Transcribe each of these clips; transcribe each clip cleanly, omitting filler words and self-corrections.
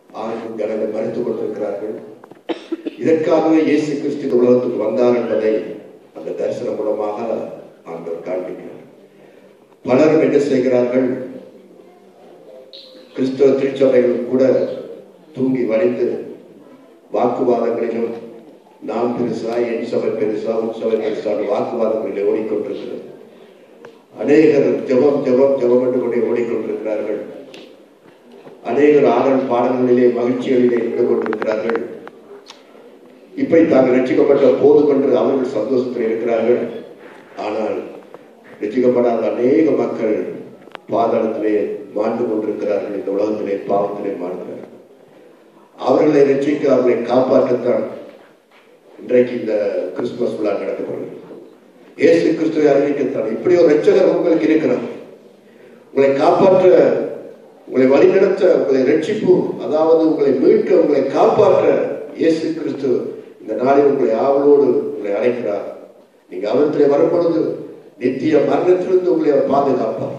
ஆண்கள் ஜனங்கள் மறுத்துக் கொண்டிருக்கிறார்கள். இதற்காகவே இயேசு கிறிஸ்து உலகத்துக்கு வந்தார் என்பதை அந்த தரிசனம் மூலமாக ஆண்டவர் காண்பிக்கிறார். பலரும் என்ன செய்கிறார்கள்? கிறிஸ்தவ திருச்சபைகளும் கூட தூங்கி வளைந்து வாக்குவாதங்களிலும் நாம் பெருசா, என் சபை பெருசா, உன் சபை பெருசா வாக்குவாதங்களிலே ஓடிக்கொண்டிருக்கிறது. அநேகர் ஜெபம் ஜெபம் ஜெபம் என்று கொண்டே ஓடிக்கொண்டிருக்கிறார்கள். அநேகர் ஆடல் பாடல்களிலே மகிழ்ச்சிகளிலே ஈடுபட்டிருக்கிறார்கள். இப்படி தாங்கள் ரட்சிக்கப்பட்ட போது கொண்டு அவர்கள் சந்தோஷத்தில் இருக்கிறார்கள். ஆனால் ரட்சிக்கப்படாத அநேக மக்கள் பாதாளத்திலே மாண்டு கொண்டிருக்கிறார்கள். இந்த உலகத்திலே பாவத்திலே மாறுகிறார்கள். அவர்களை ரட்சிக்க, அவர்களை காப்பாற்றத்தான் இன்றைக்கு இந்த கிறிஸ்துமஸ் விழா நடக்கப்படுகிறது. இயேசு கிறிஸ்துவை அறிவிக்கத்தான் இப்படி ஒரு ரட்சகர் உங்களுக்கு இருக்கிறார். உங்களை காப்பாற்ற, உங்களை வழிநடத்த, உங்களை ரட்சிப்பு, அதாவது உங்களை மீட்க, உங்களை காப்பாற்ற இயேசு கிறிஸ்து இந்த நாளில் உங்களை ஆவலோடு உங்களை அழைக்கிறார். நீங்க அவரிடத்திலே வரும்பொழுது நித்திய மரணத்திலிருந்து உங்களை அவர் பாதுகாப்பார்.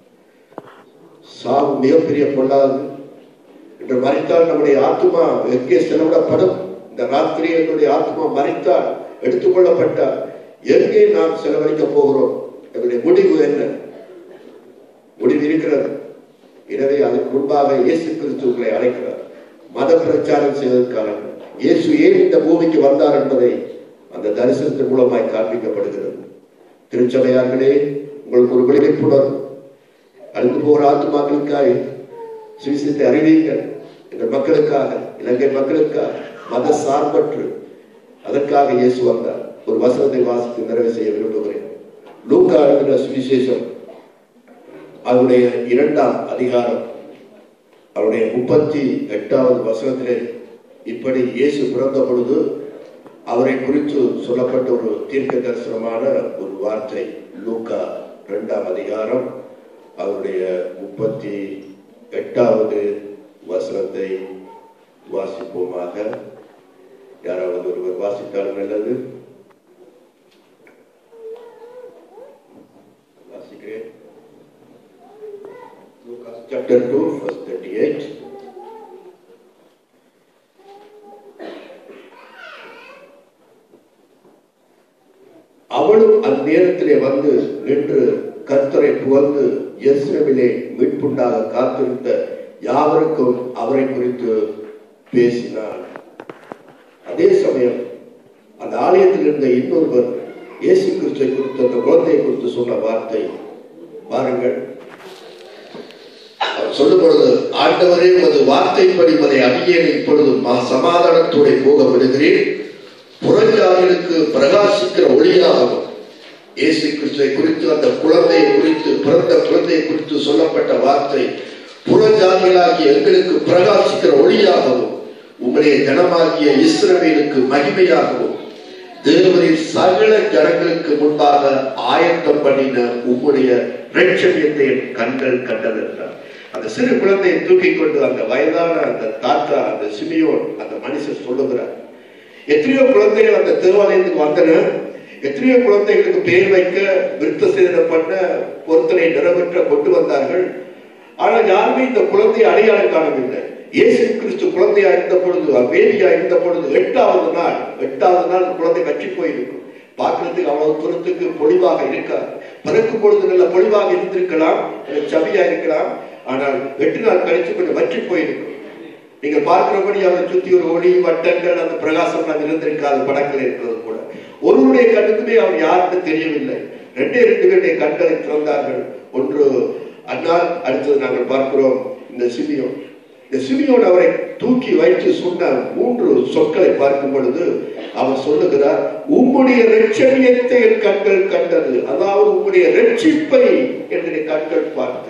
சாவு மிகப்பெரிய பொல்லாது என்று மறித்தால் நம்முடைய ஆத்மா எங்கே செலவிடப்படும்? இந்த ராத்திரி என்னுடைய ஆத்மா மறித்தால், எடுத்துக்கொள்ளப்பட்டால் எங்கே நாம் செலவழிக்க போகிறோம்? என்னுடைய முடிவு என்ன? முடிவு இருக்கிறது. எனவே அதற்கு முன்பாக இயேசு கிறிஸ்து உங்களை அழைக்கிறார். மத பிரச்சாரம் செய்வதற்காக இயேசு ஏன் இந்த பூமிக்கு வந்தார் என்பதை அந்த தரிசனத்தின் மூலமாய் காண்பிக்கப்படுகிறது. திருச்சபையார்களே, உங்களுக்கு ஒரு விழிப்புணர்வு. அழிந்து போகிற ஆத்துமாக்களுக்காக சுவிசேஷத்தை அறிவிங்கள். இந்த மக்களுக்காக, இலங்கை மக்களுக்காக, மத சார்பற்று அதற்காக இயேசு வந்தார். ஒரு வசனத்தை வாசித்து நிறைவு செய்ய விரும்புகிறேன். லூக்கா எழுதின சுவிசேஷம் அவருடைய 2ஆம் அதிகாரம் அவருடைய 38வது வசனத்திலே இப்படி இயேசு பிறந்த பொழுது அவரை குறித்து சொல்லப்பட்ட ஒரு தீர்க்க தரிசனமான ஒரு வார்த்தை. லூக்கா 2ஆம் அதிகாரம் அவருடைய 38வது வசனத்தை வாசிப்போமாக. யாராவது ஒருவர் வாசித்தால் நல்லது. வாசிக்கிறேன். Chapter 2, verse 38. அவளும் அந்நேரத்திலே வந்து நின்று கர்த்தரை புகழ்ந்து எருசலேமிலே மீட்புண்டாக காத்திருந்த யாவருக்கும் அவரை குறித்து பேசினார். அதே சமயம் அந்த ஆலயத்தில் இருந்த இன்னொருவர் இயேசு கிறிஸ்துவை குறித்து, அந்த குழந்தையை குறித்து சொன்ன வார்த்தை பாருங்கள். அவர் சொல்லும் பொழுது, ஆண்டவரே உமது வார்த்தைப்படி உமதை அடியேன் இப்பொழுது சமாதானத்தோடு போக விடுகிறேன். புறஜாதிகளுக்கு பிரகாசிக்கிற ஒளியாகவும். இயேசு கிறிஸ்துவை குறித்து, அந்த குழந்தையை குறித்து, பிறந்த குழந்தையை குறித்து சொல்லப்பட்ட வார்த்தை, புறஜாதிகளாகிய எங்களுக்கு பிரகாசிக்கிற ஒளியாகவும், உம்முடைய ஜனமாகிய இஸ்ரவேலுக்கு மகிமையாகவும், தேவரின் சகல ஜனங்களுக்கு முன்பாக ஆயத்தம் பண்ணின உம்முடைய இரட்சணியத்தை கண்கள் கண்டது என்றார். அந்த சிறு குழந்தையை தூக்கி கொண்டு அந்த வயதான அந்த தாத்தா, அந்த சிமியோன், அந்த மனுஷன் சொல்லுகிறார். எத்தனையோ குழந்தைகள் அந்த தேவாலயத்துக்கு வந்தன. எத்தனையோ குழந்தைகளுக்கு பேர் வைக்க, விருத்த சேதனம் பண்ண, பொருத்தனை நிறைவேற்ற கொண்டு வந்தார்கள். ஆனால் யாருமே இந்த குழந்தையை அடையாளம் காணவில்லை. இயேசு கிறிஸ்து குழந்தையா இருந்த பொழுது, வேதியா இருந்த பொழுது 8வது நாள் குழந்தை கட்சி போயிருக்கும். பார்க்கறதுக்கு அவ்வளவு தூரத்துக்கு பொலிவாக இருக்காது. பிறக்கும் பொழுது நல்ல பொலிவாக இருந்திருக்கலாம், சபியா இருக்கலாம். ஆனால் 8 நாள் கழிச்சு கொஞ்சம் வற்றி போயிருக்கும். நீங்க பார்க்கிறபடி அவரை சுத்தி ஒரு ஒளி வட்டங்கள், அந்த பிரகாசம் இருந்திருக்காது. படங்கள் இருக்கிறது கூட ஒருவருடைய கண்ணுக்குமே அவர் யாருன்னு தெரியவில்லை. 2 பேருடைய கண்களை திறந்தார்கள். ஒன்று அன்னால், அடுத்தது நாங்கள் பார்க்கிறோம் இந்த சிமியோன். இந்த சிமியோன் அவரை தூக்கி வைத்து சொன்ன 3 சொற்களை பார்க்கும் பொழுது அவர் சொல்லுகிறார், உம்முடைய இரட்சணியத்தை என் கண்கள் கண்டது. அதாவது உம்முடைய ரட்சிப்பை என்னுடைய கண்கள் பார்த்து,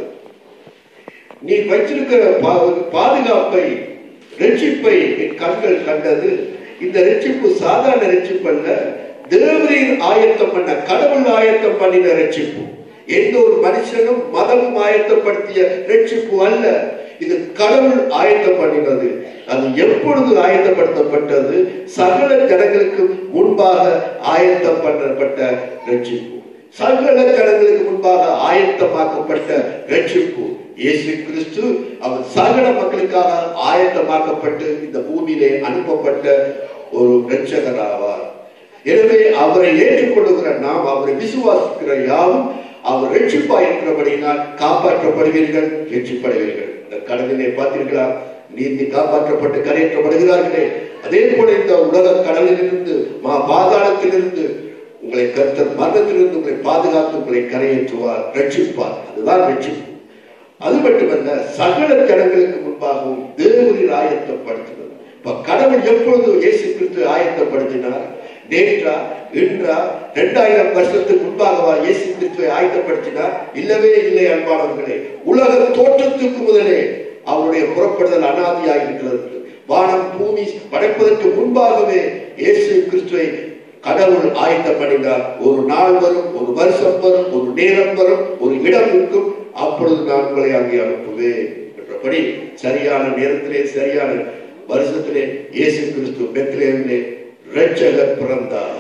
நீ வைத்திருக்கிற பாதுகாப்பை, ரட்சிப்பை என் கண்கள் கண்டது. இந்த ரட்சிப்பு சாதாரண ரட்சிப்பு அல்ல, தேவரீர் ஆயத்தம் பண்ண, கடவுள் ஆயத்தம் பண்ணின ரட்சிப்பு. எந்த ஒரு மனுஷனும் மதமும் ஆயத்தப்படுத்திய ரட்சிப்பு அல்ல. இது கடவுள் ஆயத்தம் பண்ணினது. அது எப்பொழுது ஆயத்தப்படுத்தப்பட்டது? சகல ஜனங்களுக்கு முன்பாக ஆயத்தம் பண்ணப்பட்ட ரட்சிப்பு. சகல ஜனங்களுக்கு முன்பாக ஆயத்தமாக்கப்பட்ட ரட்சிப்பு. இயேசு கிறிஸ்து அவர் சகல மக்களுக்காக ஆயத்தமாக்கப்பட்டு இந்த பூமியிலே அனுப்பப்பட்ட ஒரு இரட்சகர் ஆவார். எனவே அவரை ஏற்றுக்கொள்ளுகிற நாம், அவரை விசுவாசிக்கிற யாவும் அவர் ரட்சிப்பா இருக்கிறபடியினால் காப்பாற்றப்படுவீர்கள், ரட்சிப்படுவீர்கள். இந்த கடலிலே பார்த்தீர்களா, நீந்தி காப்பாற்றப்பட்டு கரையேற்றப்படுகிறார்களே, அதே போல இந்த உலக கடலிலிருந்து பாதாளத்திலிருந்து உங்களை கர்த்தர் மரணத்திலிருந்து உங்களை பாதுகாத்து உங்களை கரையேற்றுவார், ரட்சிப்பார். அதுதான் ரட்சிப்பு. அது மட்டுமல்ல, சகல ஜனங்களுக்கு முன்பாகவும் தேவரீர் ஆயத்தப்படுத்தினார். இப்ப கடவுள் எப்பொழுது இயேசு கிறிஸ்து ஆயத்தப்படுத்தினார்? நேற்றா, இன்றா, 2000 வருஷத்துக்கு முன்பாகவா இயேசு கிறிஸ்துவை ஆயத்தப்படுத்தினார்? இல்லவே இல்லை அன்பானவர்களே. உலக தோற்றத்துக்கு முதலே அவருடைய புறப்படுதல் அனாதியாக இருக்கிறது. வானம் பூமி படைப்பதற்கு முன்பாகவே இயேசு கிறிஸ்துவை கடவுள் ஆயத்தம் பண்ணினார். ஒரு நாள் வரும், ஒரு வருஷம் வரும், ஒரு நேரம் வரும், ஒரு இடம் இருக்கும், அப்பொழுது நான் உங்களை அங்கே அனுப்புவேன் என்றபடி சரியான நேரத்திலே சரியான வருஷத்திலே இயேசு கிறிஸ்து பெத்லகேமிலே இரட்சகர் பிறந்தார்.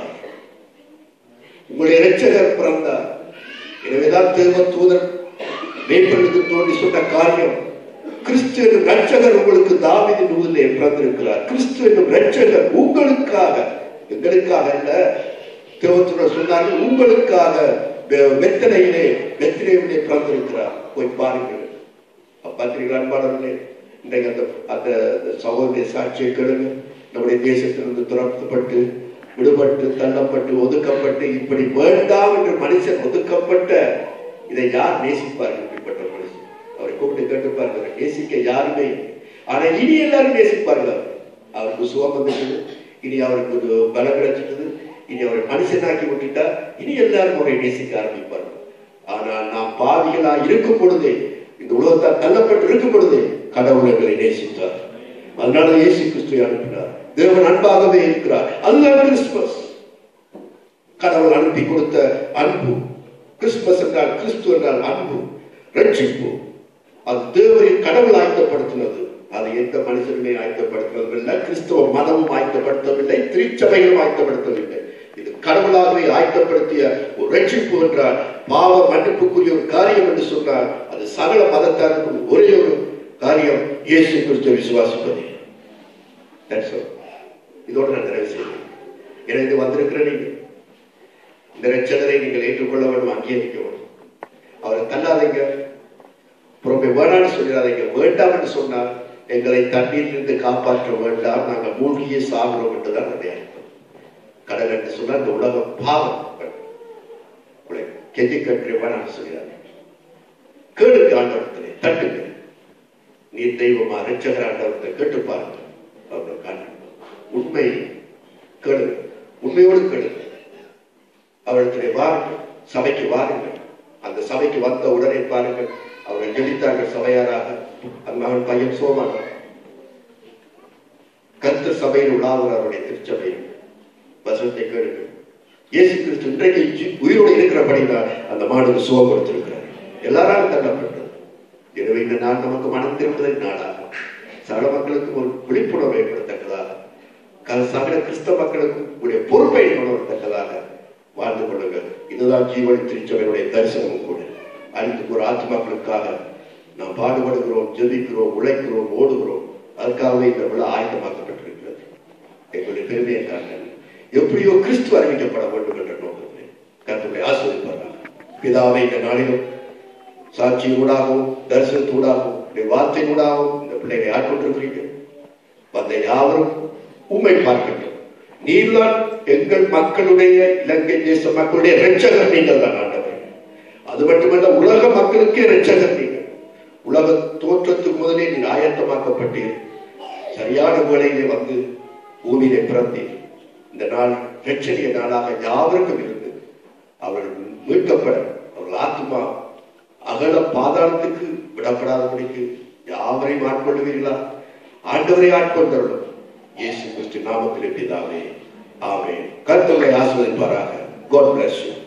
உங்களுடைய இரட்சகர் பிறந்தார். எனவேதான் தேவ தூதர் மேய்ப்பனுக்கு தோன்றி சொன்ன காரியம், கிறிஸ்து என்னும் இரட்சகர் உங்களுக்கு தாவீதின் ஊரிலே பிறந்திருக்கிறார். கிறிஸ்து என்னும் இரட்சகர் உங்களுக்காக, எங்களுக்காக அல்ல, தேவதூதர் சொன்னார்கள், உங்களுக்காக பெத்லகேமிலே பிறந்திருக்கிறார். போய் பாருங்கள். பார்த்தீங்களா அன்பானவர்களே? இன்றைக்கு அந்த சகோதரிய சாட்சியை கேளுங்க. நம்முடைய தேசத்திலிருந்து துரத்தப்பட்டு, விடுபட்டு, தள்ளப்பட்டு, ஒதுக்கப்பட்டு, இப்படி வேண்டாம் என்று மனுஷன் ஒதுக்கப்பட்ட இதை யார் நேசிப்பார்கள்? இப்படிப்பட்ட மனுஷன் அவரை கூப்பிட்டு கேட்டுப்பார்கள். நேசிக்க யாருமே, ஆனா இனி எல்லாரும் நேசிப்பார்கள். அவருக்கு சுகம் வந்துட்டது, இனி அவருக்கு ஒரு பலம் கிடைச்சிட்டது, இனி அவரை மனுஷனாக்கி விட்டுட்டா இனி எல்லாரும் அவரை நேசிக்க ஆரம்பிப்பார்கள். ஆனால் நாம் பாவிகளா இருக்கும் பொழுதே, இந்த உலகத்தால் தள்ளப்பட்டு இருக்கும் பொழுதே கடவுள் எங்களை நேசித்தார். அதனால இயேசு கிறிஸ்துவை அனுப்பினார். தேவன் அன்பாகவே இருக்கிறார். அதுதான் கிறிஸ்துமஸ். கடவுள் அனுப்பி கொடுத்த அன்பு. கிறிஸ்துமஸ் என்றால், கிறிஸ்து என்றால் அன்பு, ரட்சிப்பு. அது தேவரின் கடவுள் ஆயத்தப்படுத்தினது. அது எந்த மனுஷனுமே ஆயத்தப்படுத்தவில்லை, கிறிஸ்துவ மதமும் ஆயத்தப்படுத்தவில்லை, திருச்சபைகளும் ஆயத்தப்படுத்தவில்லை. இது கடவுளாகவே ஆயத்தப்படுத்திய ஒரு ரட்சிப்பு என்றால், பாவ மன்னிப்புக்குரிய ஒரு காரியம் என்று சொன்னால், அது சகல மதத்தாருக்கும் ஒரே ஒரு காரியம், இயேசு கிறிஸ்துவை விசுவாசிப்பது. இதோடு நான் நிறைவு செய்கிறேன். எனக்கு வந்திருக்கிற நீங்கள் இந்த ரட்சகரை நீங்கள் ஏற்றுக்கொள்ள வேண்டும், அங்கீகரிக்க வேண்டும். அவரை தள்ளாதீங்க, புறமே வேணான்னு சொல்லிடாதீங்க. வேண்டாம் என்று சொன்னால் எங்களை தண்ணீரிலிருந்து காப்பாற்ற வேண்டாம், நாங்கள் மூழ்கியே சாகிறோம் என்றுதான் அதை அர்த்தம். கடல் என்று சொன்னால் இந்த உலகம் பாவம். கெஞ்சி கற்று வேணான்னு சொல்லிடாதீங்க. கேளுங்க, ஆண்டவரத்திலே தட்டுங்க. நீ தெய்வமா ரட்சகர் ஆண்டவரத்தை கேட்டு பாருங்க. அவர்கள் காண்பு உண்மை கேளுங்க, உண்மையோடு கேளுங்க. அவரிடத்திலே வாருங்கள், சபைக்கு வாருங்கள். அந்த சபைக்கு வந்த உடனே பாருங்கள், அவர்கள் ஜெபித்தார்கள் சபையாராக. அந்த மகன் பையன் சோமான கர்த்தர் சபையில் உள்ளாவர். அவருடைய திருச்சபையில் வசனத்தை கேளுங்கள். இயேசு கிறிஸ்து இன்றைக்கு உயிரோடு இருக்கிறபடிதான் அந்த மாடுக்கு சுகம் கொடுத்திருக்கிறார். எல்லாராலும் தள்ளப்பட்டது. எனவே இந்த நாள் நமக்கு மனம் திரும்புவதற்கு நாளாகும். சகல மக்களுக்கும் ஒரு விழிப்புணர்வு ஏற்படத்தக்கதாக, சகல கிறிஸ்தவ மக்களுக்கும் உடைய பொறுப்பை உணரத்தக்கதாக வாழ்ந்து கொள்ளுங்கள். இதுதான் ஜீவன் திருச்சபையினுடைய தரிசனமும் கூட. அனைத்து ஒரு ஆத்மாக்களுக்காக நாம் பாடுபடுகிறோம், ஜெபிக்கிறோம், உழைக்கிறோம், ஓடுகிறோம். அதற்காகவே இந்த விழா ஆயத்தமாக்கப்பட்டிருக்கிறது. எங்களுடைய பெருமையை காரணம் எப்படியோ கிறிஸ்து அறிவிக்கப்பட வேண்டும் என்ற நோக்கத்தில் கர்த்தரை ஆசீர்வதிப்பார்கள். பிதாவை இந்த நாளிலும் சாட்சி ஊடாகவும், தரிசனத்தூடாகவும், வார்த்தை ஊடாகவும் இந்த பிள்ளைகளை ஆட்கொண்டிருக்கிறீர்கள். வந்த யாவரும் உண்மை பார்க்கட்டும். நீதான் எங்கள் மக்களுடைய, இலங்கை தேச மக்களுடைய இரட்சகர் நீங்கள் தான் ஆண்டவர். அது மட்டுமல்ல, உலக மக்களுக்கே இரட்சகர் நீங்கள். உலக தோற்றத்துக்கு முதலே நீ ஆயத்தமாக்கப்பட்டீர். சரியான வேளையிலே வந்து பூமியிலே பிறந்தீர். இந்த நாள் இரட்சணிய நாளாக யாவருக்கும் இருந்து அவர்கள் மீட்கப்பட, அவர்கள் ஆத்மா அகல பாதாளத்துக்கு விடப்படாதபடிக்கு யாவரையும் ஆட்கொள்ளுவீர்களா? ஆண்டவரை ஆட்கொண்டவர்களும் இயேசு கிறிஸ்து நாமத்திலே பிதாவே, ஆமென். கர்த்தரை ஆசீர்வதிப்பாராக. God bless you.